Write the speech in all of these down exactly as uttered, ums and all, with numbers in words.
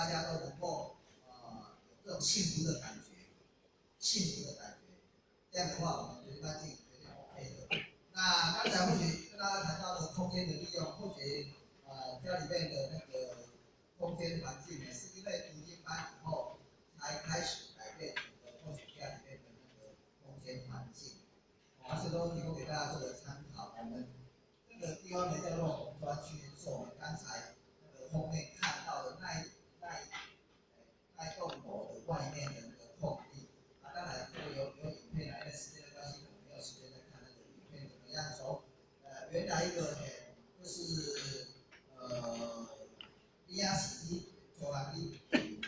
大家都能够呃有这种幸福的感觉，幸福的感觉。这样的话，我们觉得干净有点 OK 的。那刚才或许跟大家谈到的空间的利用，或许呃家里面的那个空间环境呢，是因为读经班以后才开始改变你的或许家里面的那个空间环境。而且都提供给大家做个参考。我们这个地方呢叫做红砖区，是我们刚才那个后面看到的那一那一那一栋楼的外面的那个空地。啊，当然这个有有影片来，因为时间的关系，可能没有时间再看那个影片怎么样。从呃原来一个呢就是呃低压洗衣、抽完地，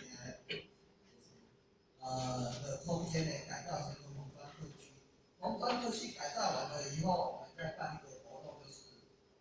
呃的空间呢改造成一个红砖特区。红砖特区改造完了以后，我们再办一个活动，就是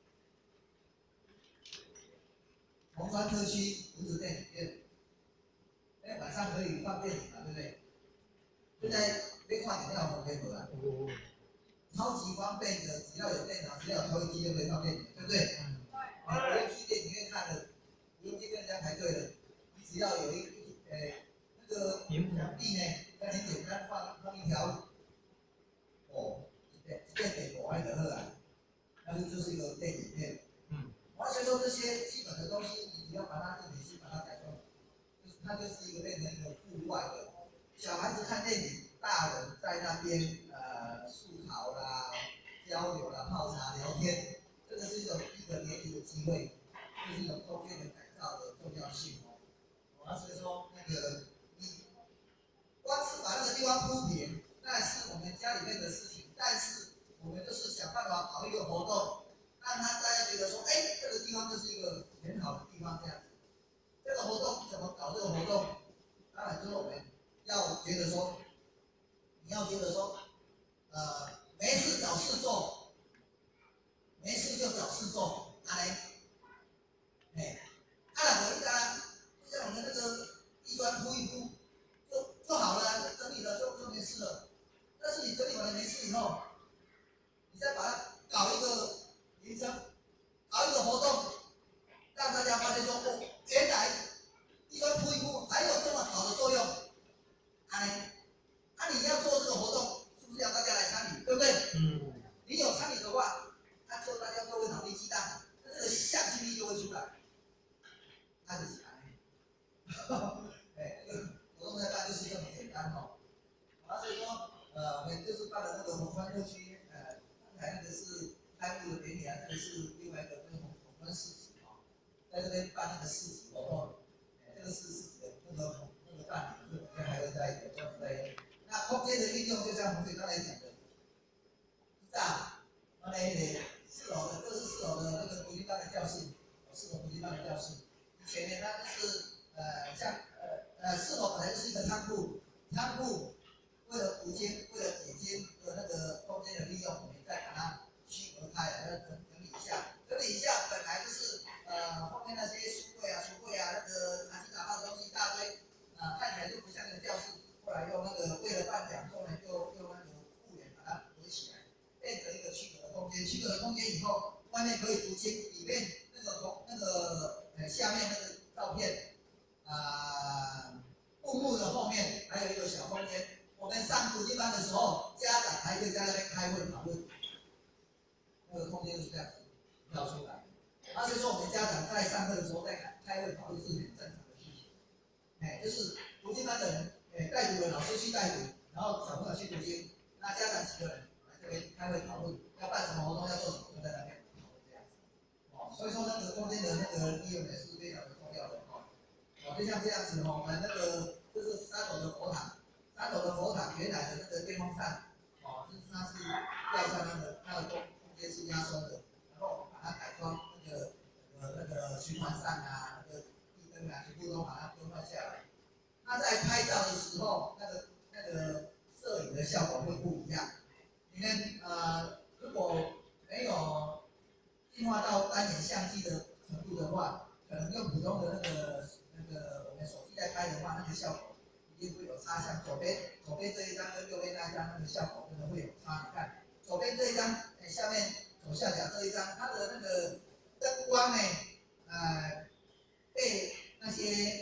红砖特区不是电影院，哎，晚上可以放电影嘛，对不对？现在别看饮料可以喝啊，超级方便的，只要有电脑，只要有投影机就可以放电影，对不对？嗯。你不用去电影院看了，不用去跟人家排队了，你只要有一呃那个墙壁呢，那很简单放放一条。哦，对，电给国外的喝啊，但是就是一个电影院。嗯。完全说这些基本的东西，你只要把它你去把它改动，就是它就是一个变成一个户外的，小孩子看电影，大人在那边呃树草啦、交流啦、泡茶聊天，这个是一种一个联谊的机会，就是一种空间的改造的重要性哦。啊，所以说那个你光是把那个地方铺平。那是我们家里面的事情，但是我们就是想办法搞一个活动，让他大家觉得说，哎，这个地方就是一个很好的地方，这样子。这个活动怎么搞？这个活动，当然就是我们要觉得说，你要觉得说，呃，没事找事做，没事就找事做，啊嘞，哎，啊啦，我一家就像我们那个地砖铺一铺，就就好了，整理了就就没事了。但是你整理完了没事以后，你再把它搞一个名称，搞一个活动，让大家发现说，哦，原来地砖铺一铺还有这么好的作用。啊，啊，你要做这个活动，是不是要大家来参与，对不对？嗯。你有参与的话，那就大家都会脑力激荡，那这个向心力就会出来。那就是啊，哎，这个活动在办就是这么简单哦。啊，所以说，呃，我们就是办了那个红砖特区，呃，刚才那个是开幕的典礼啊，这个是另外一个那个红红砖市集啊，在这边办那个市集活动，呃，这个是市集的那个那个办理，就我们还会在有这样子在。那空间的运用，就像洪水刚才讲的，是啊，那那个四楼的，这是四楼的那个读经班的教室，四楼读经班的教室，前面它就是呃像呃呃四楼本来就是一个仓库，仓库。为了读经，为了解经的那个空间的利用，我们再把它区隔开来，要整整理一下。整理一下，本来就是呃后面那些书柜啊、橱柜啊，那个杂七杂八的东西一大堆，呃看起来就不像一个教室。后来用那个为了办讲座呢，就用那个护栏把它围起来，变成一个区隔的空间。区隔的空间以后，外面可以读经，里面那个从那个呃下面那个照片啊，布幕的后面还有一个小空间。我们上读经班的时候，家长还可以在那边开会讨论，那个空间就是这样子跳出来。而且说我们家长在上课的时候在开开会讨论是很正常的事情，哎，就是读经班的人，哎，带读的老师去带读，然后小朋友去读经，那家长几个人来这边开会讨论，要办什么活动，要做什么，就在那边讨论这样子。哦，所以说那个空间的那个利用也是非常的重要的哦。哦，就像这样子哦，我们那个就是三楼的佛堂。三楼的佛堂原来的那个电风扇，哦，就是它是吊上那个它的空空间是压缩的，然后我们把它改装那个呃那个循环扇啊，那个地灯啊，全部都把它更换下来。它在拍照的时候，那个那个摄影的效果会不一样。你们呃如果没有进化到单眼相机的程度的话，可能用普通的那个那个我们手机在拍的话，那个效果。一定会有差，像左边左边这一张跟右边那一张，那个效果真的会有差。你看左边这一张，哎，下面左下角这一张，它的那个灯光呢，呃，被那些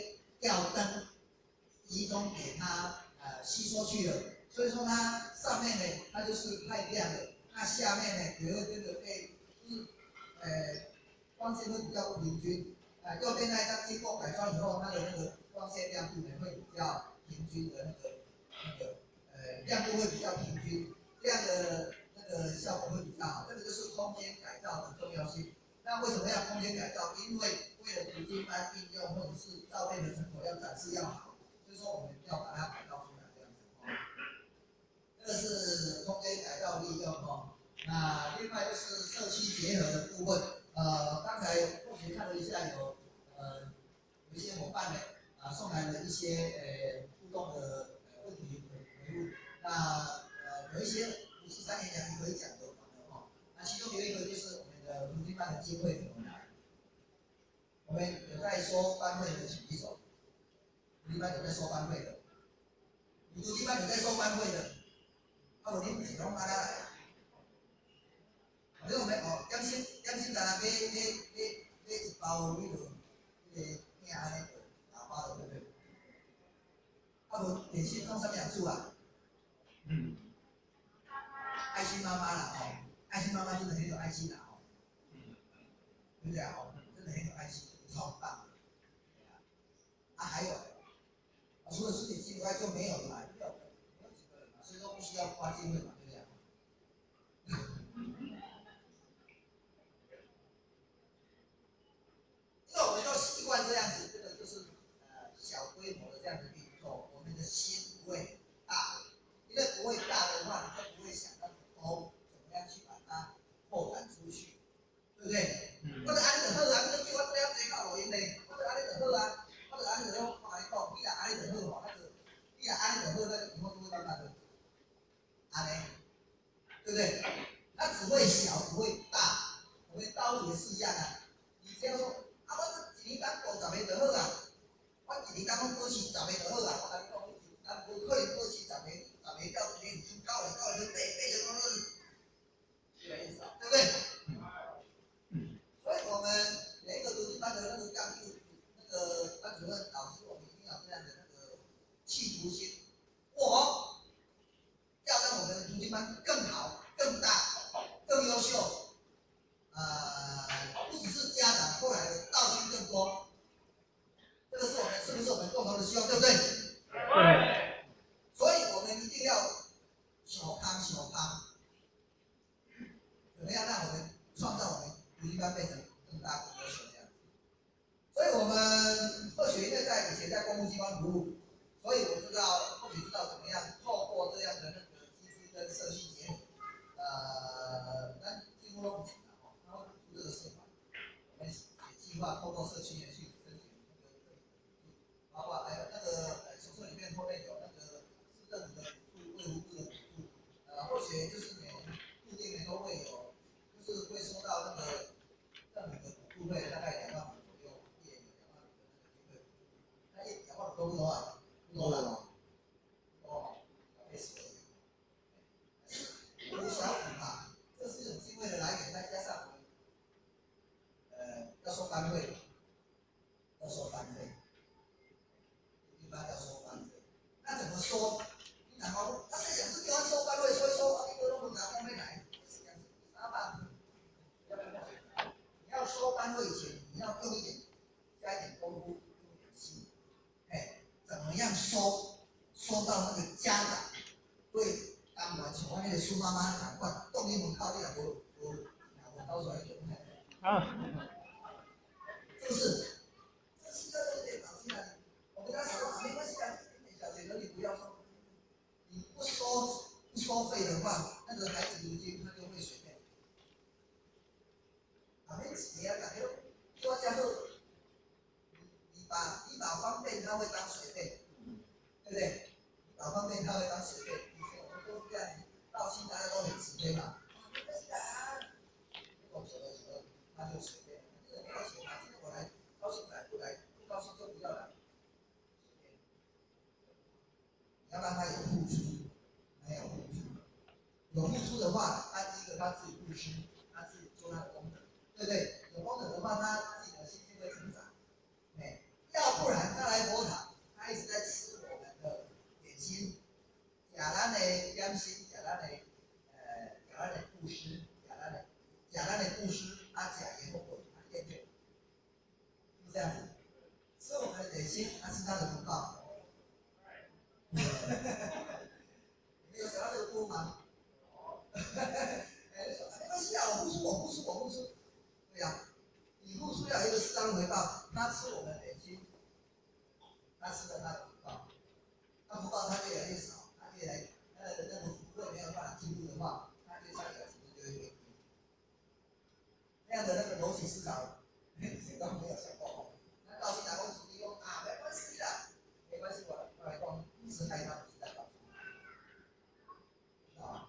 吊灯集中给它呃吸收去了，所以说它上面呢它就是太亮了，那下面呢也会跟着被就是呃光线会比较不平均。啊，右边呢它经过改装以后，它的那个光线亮度呢会比较平均的那个那个呃亮度会比较平均，这样的那个效果会比较好。这个就是空间改造的重要性。那为什么要空间改造？因为为了图经班应用或者是照片的成果要展示要好，所以说我们要把它改造出来这样子哦。这个是空间改造利用哦。那另外就是社区结合的部分，呃，刚才或许看了一下有呃有一些伙伴呢啊送来了一些呃互动的呃问题回复，那呃有一些不是三言两语可以讲的哦。那其中有一个就是我们的图经班的机会怎么来？我们有在收班费的，请举手。图经班有在收班费的，你图经班有在收班费的，啊，我你是拢哪来？你我们哦，点心点心在那买买买买一包迄个迄个咩安尼个打包的，对不对？啊，无点心弄啥物样煮啊？嗯，爱心妈妈啦哦，爱心妈妈真的很有爱心啦哦，对不对啊？哦，真的很有爱心，超棒。啊，还有，啊，除了十点七以外就没有了嘛，没有，没有几个人嘛，所以说不需要花经费嘛，对不对？因为我们都习惯这样子，这个就是呃小规模的这样子运作，我们的心不会大，因为不会大的话，你就不会想到哦怎么样去把它扩展出去，对不对？嗯、我者安尼就好啊，你叫我这样子搞录音嘞，我者安尼就好啊，我者安尼就用话来讲，你若安尼就好，那就你若安尼就好，那就以后就会慢慢的安尼，对不对？它只会小不会大，我们道理也是一样啊。你不要说啊，我一年当五十个就好啊，我一年当讲保持十个就好啊，我跟你讲，咱不可能保持十个，十个到年九九个，九个就八八个都是，这个意思啊，对不对？所以我们每一个读经班的那个干部、那个班主任、老师，我们一定要这样的那个企图心，我要让我们的读经班更好、更大、更优秀。呃，不只是家长过来的，道亲更多，这个是我们是不是我们共同的希望，对不对？对。所以我们一定要小康小康，怎么样让我们创造我们读经班变成更大更优秀这样？所以我们或许因为在以前在公务机关服务，所以我知道或许知道怎么样透过这样的那个机制跟社区结合，呃，但几乎都不行了哦，他会出这个社团。我们写计划，透过社区园去申请那个这里的补助，包括还有那个呃手册里面后面有那个市政府的补助、卫福部的补助，呃，或许就是每年固定的都会有，就是会收到那个政府的补助费，大概两万五左右，一年有两万五的那个经费补助，那一两万五多不多啊？不多了，不多，没事。补小补嘛，这是一种经费的来源，再加上我们。呃，要收班费，要收班费，一般要收班费。那怎么收？你哪好？那是讲是叫他收班费，收一收，啊，一个都不拿班费来，是这样子，咋办？你要收班费前，你要用一点，加一点功夫，用一点心，哎，怎么样收？收到那个家长对当完球那个苏妈妈赶快动一门靠你来我我我到时候来准备。啊。是不是？这是要有点脑筋啊！我跟他讲说，没关系啊，小学的你不要收，你不收不收费的话，那个孩子读经他就会随便。啊，没几年感觉多加后，你把你把方便他会当随便，对不对？你把方便他会当随便，以前我们都是这样，到期大家都很直接嘛。没关系啊，我久了久了他就随便，这个没有钱啊，今天我来。高兴来不来，不高兴就不要来。你要让他有付出，没有付出。有付出的话，他第一个他自己付出，他自己做他的功德，对不对？有功德的话，他自己的心性会成长。哎， 要不然他来佛堂，他一直在吃我们的点心，假咱的点心，假咱的呃，假咱的布施，假咱的假咱的布施，啊，假也不滚，啊，对不对？是这样子，吃我们的点心，他吃他的福报。你们有想到这个多吗？哎，没关系啊，我不吃，我不吃，我不吃。对呀、啊，你付出要有一个适当的回报。他吃我们的点心，他吃了他的福报，他福报他越来越少，他越来他的那种福慧没有办法进步的话，他对上一个层次就会变低。那样的那个逻辑思考，谁都没有想过。那到底哪公司提供啊？没关系的，没关系，我我来讲，你是害他不是在搞。啊，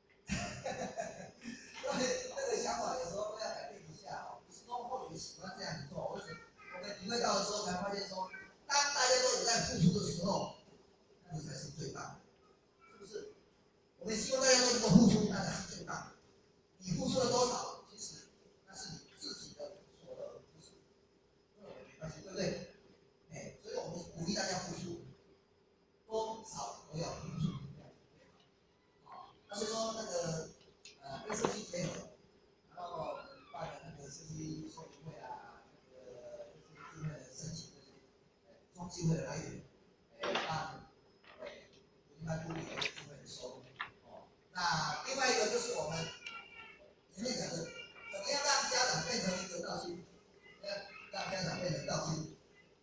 所以这个想法有时候都要改变一下哦。不是说或许喜欢这样子做，而且我们体会到的时候才发现说，当大家都有在付出的时候，那才是最棒的，是不是？我们希望大家都能够付出，那才是最棒的。你付出了多少，其实那是你自己的所得，不是？没关系，对不对？哎，所以我们鼓励大家付出，多少都要付出。所以说那个呃跟社区结合，然后办了那个社区说明会啊，那个这些机会的申请这些，呃，中机会的来源，呃，让呃一般都有机会的收入。哦，那另外一个就是我们前面讲的，怎么样让家长变成一个道心，让家长变成道心。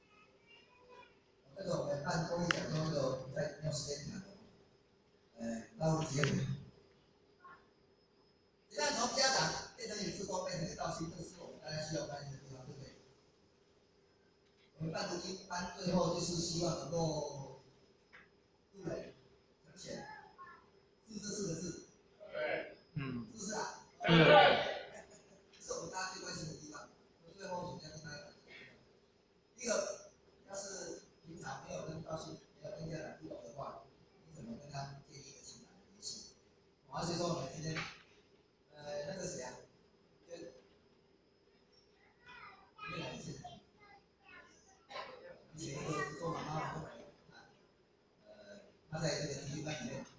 这个我们办公益讲座这个我们在没有时间讲，呃，那我结尾。你看，从家长变成女职工，变成一个道心，这是我们大家需要关心的地方，对不对？我们办读经班最后就是希望能够入人成钱，是这四个字。对。嗯。是不是啊？是。这是我们大家最关心的地方。最后首先跟大家讲，第一个，要是平常没有跟道心、没有跟家长互动的话，你怎么跟他建立一个情感的联系？而且说我们今天。呃，那个谁啊，就那个是，以前那个做妈妈的啊，呃，他在这个培训班里面，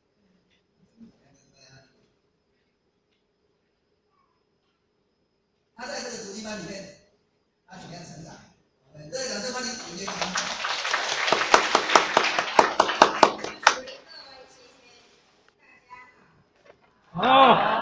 他在这个培训班里面，他怎么样成长？我们这两次帮你总结一下。 好。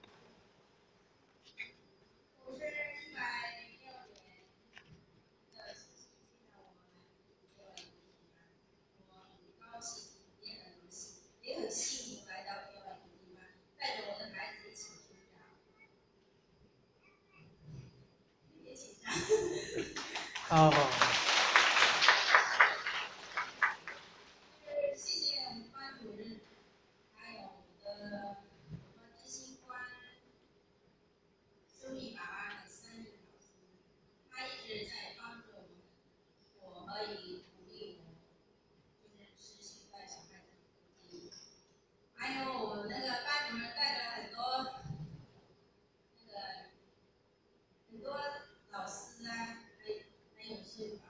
好好。 谢谢我们班主任，还有我的我们执行官苏丽爸爸和三义老师，他一直在帮助我们，我和以鼓励我，就是实行在小孩子的经历。还有我们那个班主任带了很多那个很多老师啊，还还有是。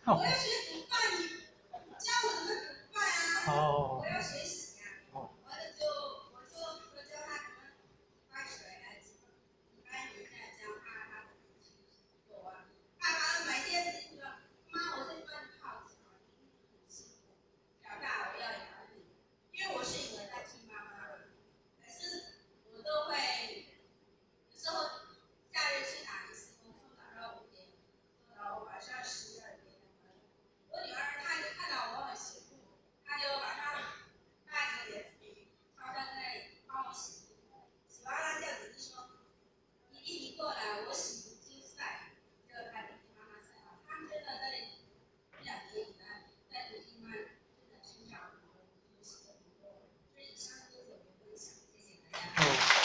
我要学煮饭，你教我怎么煮饭啊？ 哦。 我要学习呀、 啊。哦。 完了就我就我教他怎么拍水来煮，拍鱼再教他他怎么去做啊。爸爸买电视说，妈，我这饭泡茶很辛苦，老大我要养你，因为我是一个单亲妈妈嘛，可是我都会有时候假日去打一次工，从早到五点，做到晚上十二点。我女儿她就看到我很辛苦，她就把她带着脸笔抄在那里帮我洗，洗完了叫姐姐说：“弟弟你过来，我洗不就晒。”就她弟弟妈妈晒好，他们真的在两年以来在独立曼真的成长很多，学习很多。所以以上就是我的分享，谢谢大家。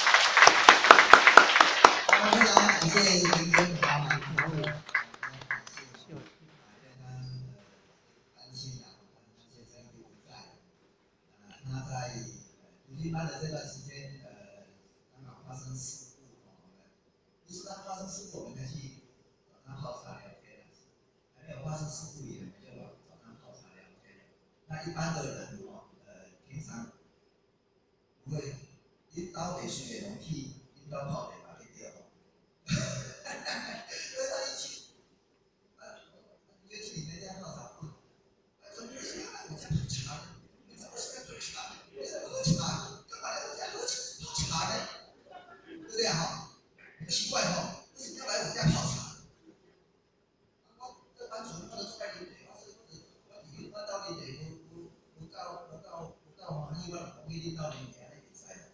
好，非常感谢林根妈妈，然后感谢因为他担心啊，他先生不在，呃，他在独立班的这段时间，呃，刚好发生事故，哦，不是他发生事故我们才去找他泡茶聊天，还没有发生事故以前我们就找他泡茶聊天。那一般的人哦，呃，平常不会一刀得水容易，一刀泡得把它掉。因为他一去，呃，约去你们家泡茶，他说：“为什么来我家泡茶？你怎么是来喝茶？你怎么喝茶？干嘛来我家喝茶泡茶呢？对不对哈？很奇怪哈，为什么要来我家泡茶？我这班主任我都该领队，我说我我我我到领队，我我我到我到我到满意，我我一定到领队来比赛的。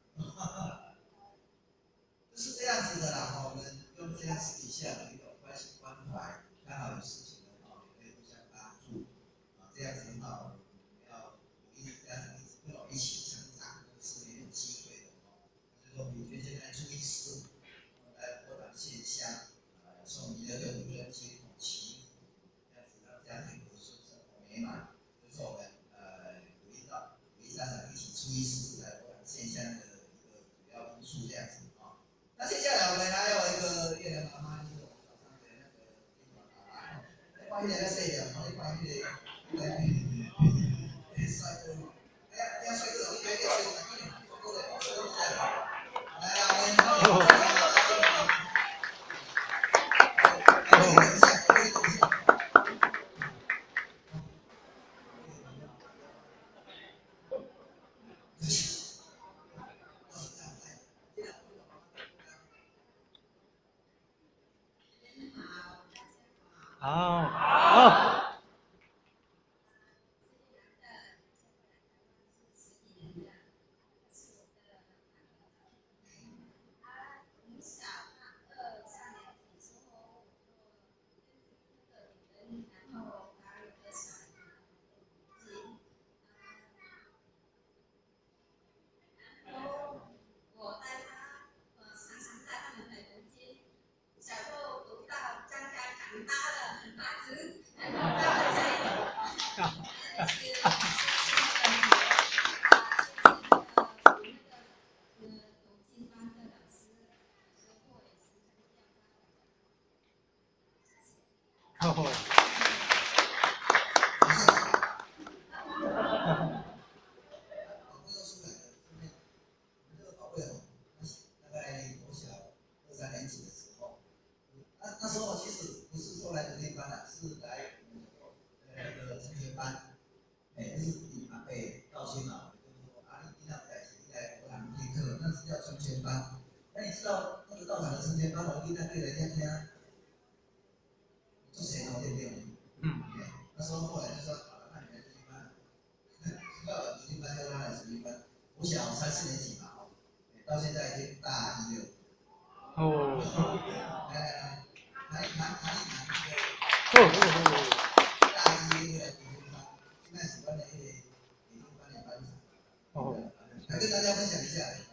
就是这样子的啦，哈，我们用这样私底下的一种关心关怀，刚好有事情的话，也可以互相帮助，啊，这样子的话，我们要鼓励这样子一起跟我一起成长，是很有机会的哦。所以说，每天现在注意事物，来扩展现象，呃，从一个对无人接口祈福，这样子让家庭和顺生活美满，这是我们呃鼓励到鼓励家长一起注意事物来扩展现象的一个主要因素，这样子啊。那接下来我们还有一个月亮妈妈，就是我们早上的那个月亮妈妈，关于那个谁的，关于关于的，关于帅哥，哎呀，哎呀，帅哥，你别别帅哥，帅哥的，帅哥的，来啊，我们欢迎月亮妈妈，月亮妈妈，哎，等一下，等一下。 好，好。哦。 那时候其实不是说来独立班的，是来呃那个升学班，哎，就是比阿伯道歉嘛，就是说啊，你那代志你来我人听课，那是叫升学班。那你知道那个道场的升学班，我一旦对人家听，做谁都对不对？ 嗯。 那时候后来就说，好了，那你来独立班，到了独立班就让他来独立班。我小三四年级嘛，哦，到现在已经大一了。 哦。 来来来。哪哪哪里哪里哦哦哦。 大一的独立班，现在喜欢的一个独立班的班长，哦，来跟大家分享一下。